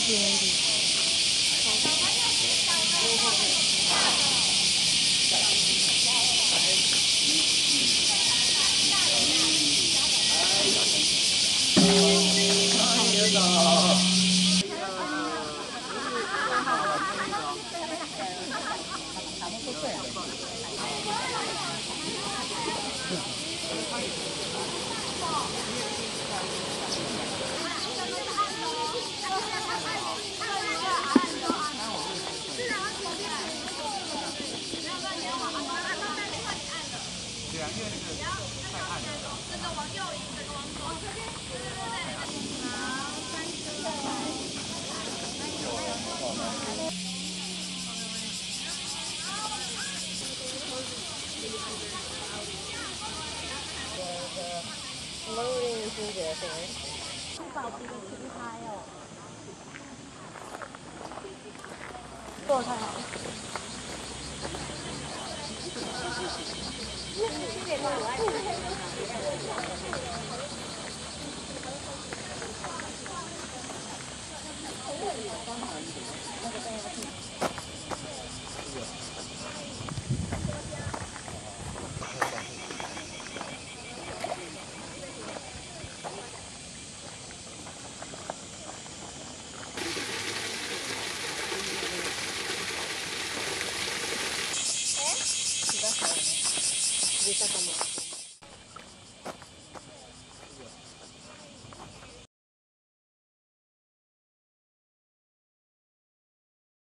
便宜。 对啊，因为那个太暗了。这个往右移，这个往左。 我有点心结对。保持的平台哦。做太好了。比较少呢，比较少吗？